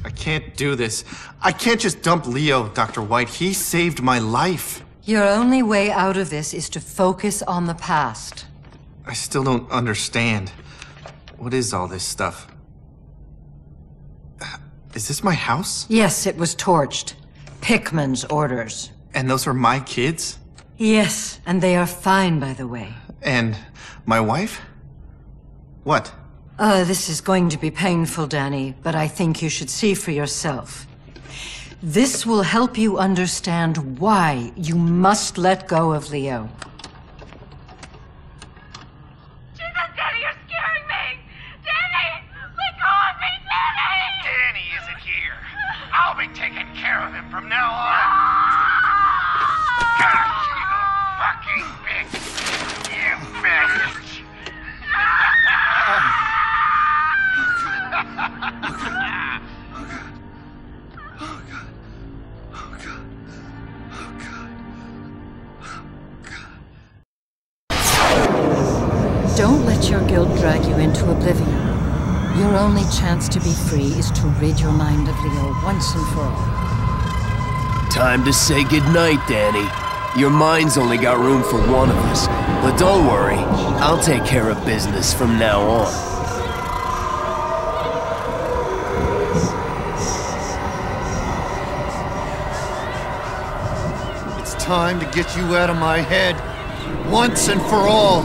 I can't do this. I can't just dump Leo, Dr. White. He saved my life. Your only way out of this is to focus on the past. I still don't understand. What is all this stuff? Is this my house? Yes, it was torched. Pickman's orders. And those were my kids? Yes, and they are fine, by the way. And my wife? What? This is going to be painful, Danny, but I think you should see for yourself. This will help you understand why you must let go of Leo. Jesus, Danny, you're scaring me! Danny! Let go of me, Danny! Danny isn't here. I'll be taking care of him from now on. Gosh, you fucking bitch! You bitch! Don't let your guilt drag you into oblivion. Your only chance to be free is to rid your mind of Leo once and for all. Time to say goodnight, Danny. Your mind's only got room for one of us. But don't worry, I'll take care of business from now on. It's time to get you out of my head, once and for all.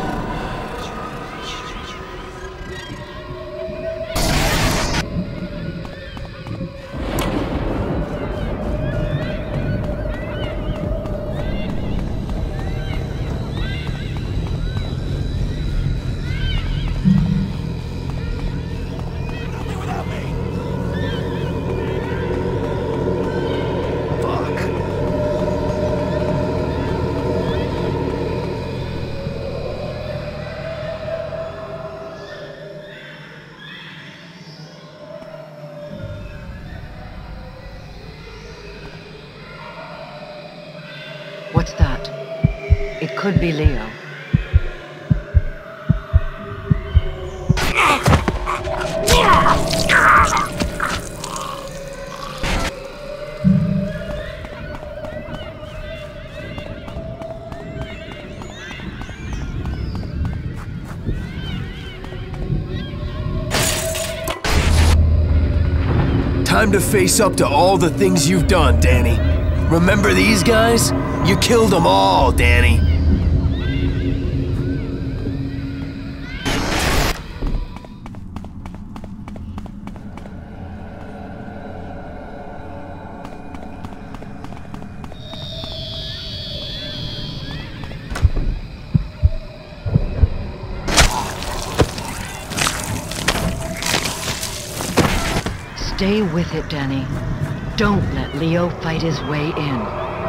What's that? It could be Leo. Time to face up to all the things you've done, Danny. Remember these guys? You killed them all, Danny. Stay with it, Danny. Don't let Leo fight his way in.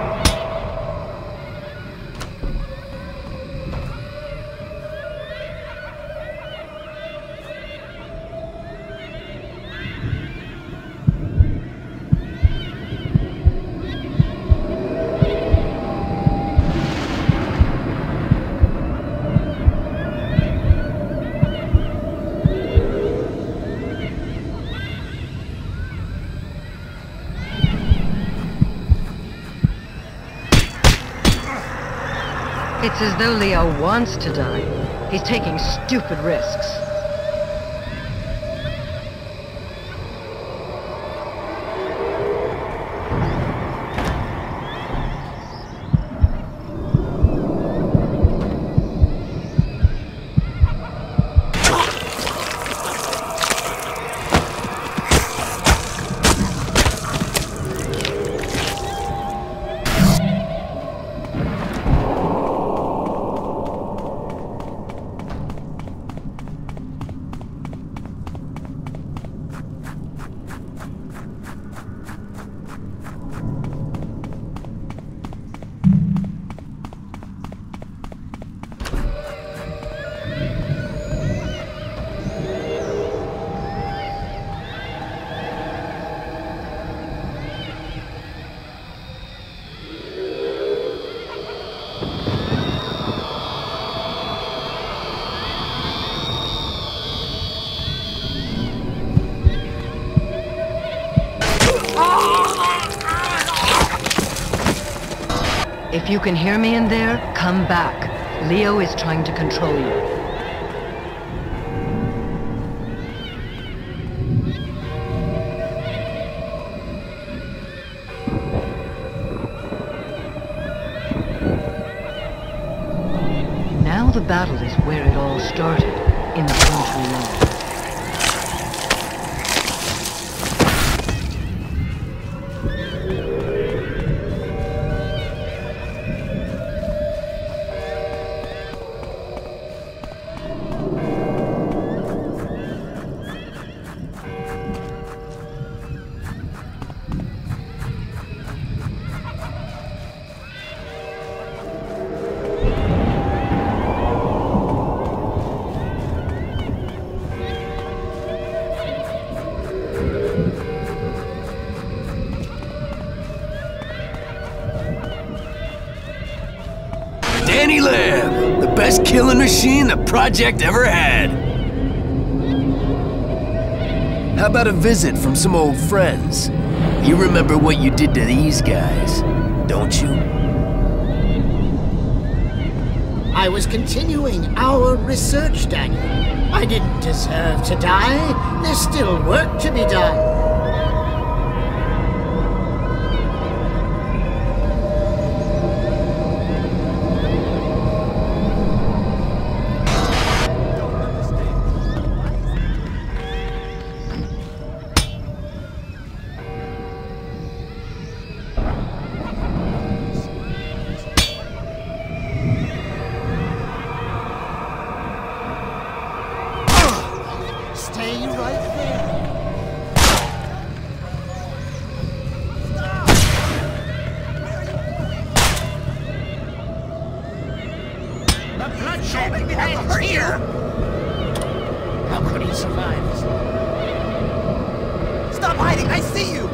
It's as though Leo wants to die. He's taking stupid risks. If you can hear me in there, come back. Leo is trying to control you. Now the battle is where it all started, in the country road. Danny Lamb, the best killing machine the project ever had. How about a visit from some old friends? You remember what you did to these guys, don't you? I was continuing our research, Daniel. I didn't deserve to die. There's still work to be done. Stay right there. The bloodshed ends here! How could he survive? Stop hiding! I see you!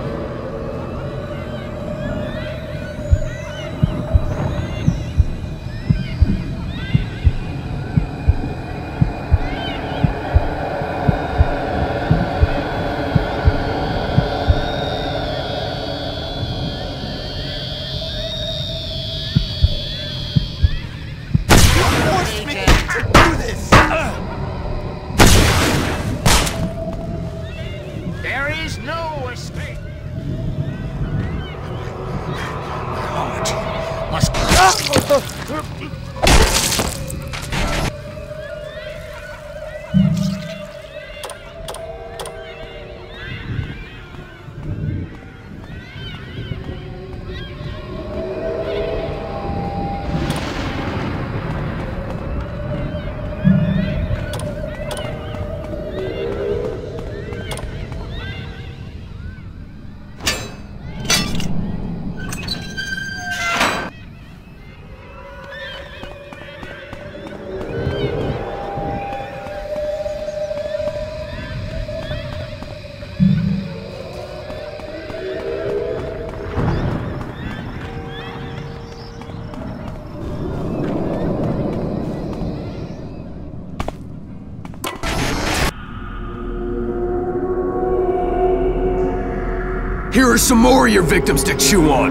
There is no escape. Here are some more of your victims to chew on.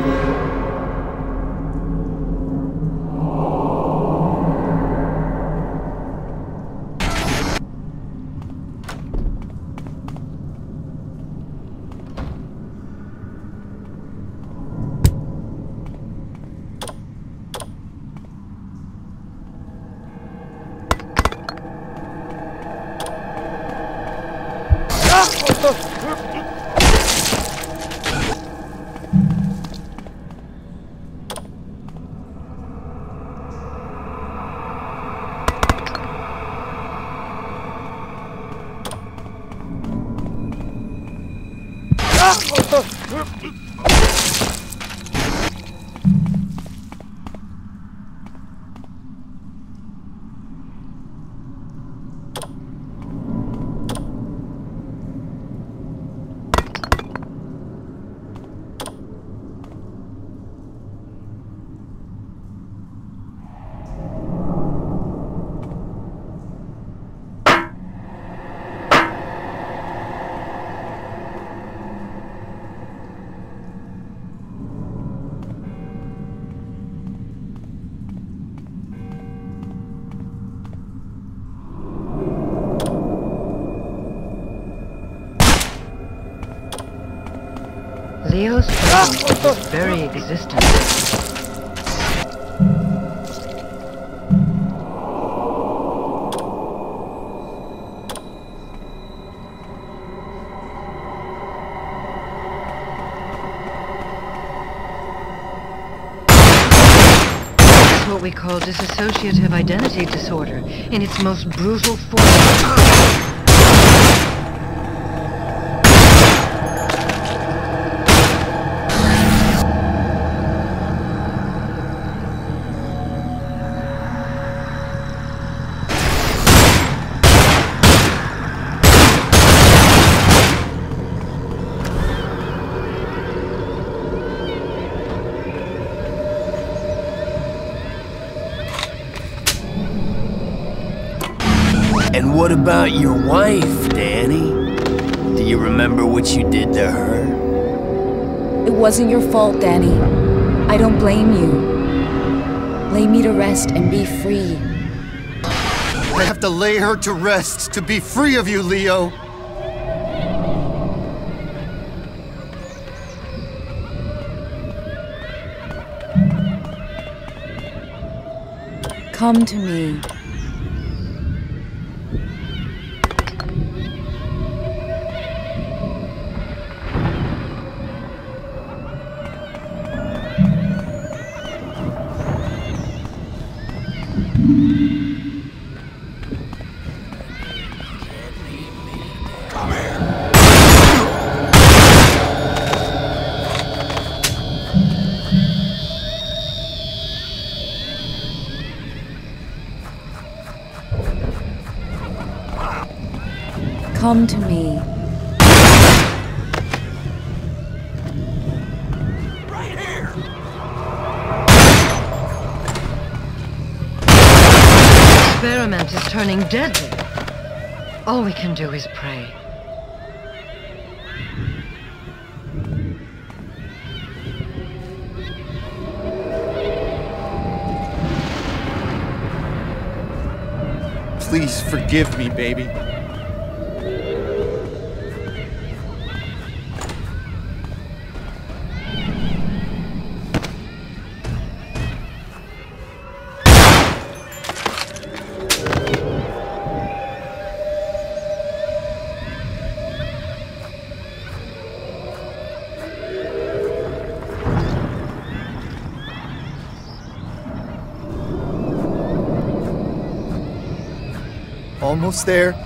Leo's presence is his very existence. What we call dissociative identity disorder in its most brutal form. And what about your wife, Danny? Do you remember what you did to her? It wasn't your fault, Danny. I don't blame you. Lay me to rest and be free. I have to lay her to rest to be free of you, Leo. Come to me. Come to me. Right here! Experiment is turning deadly. All we can do is pray. Please forgive me, baby. Almost there.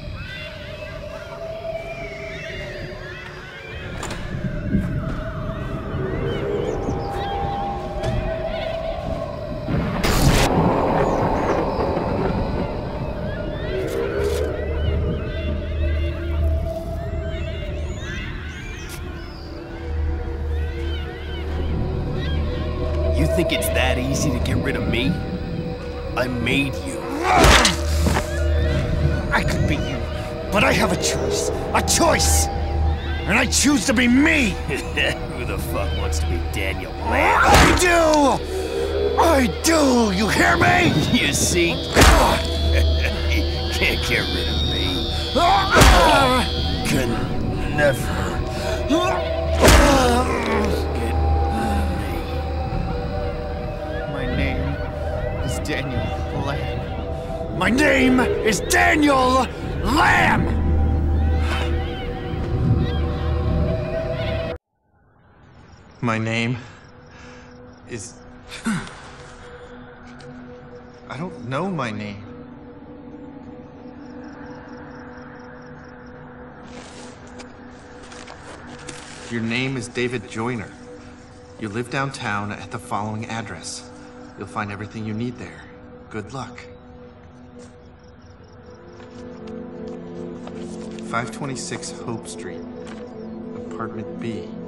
You think it's that easy to get rid of me? I made you. I could be you, but I have a choice. A choice! And I choose to be me! Who the fuck wants to be Daniel Lamb? I do! I do! You hear me? You see? You can't get rid of me. Can never get me. My name is Daniel Lamb. My name is Daniel Lamb! My name is... I don't know my name. Your name is David Joyner. You live downtown at the following address. You'll find everything you need there. Good luck. 526 Hope Street, Apartment B.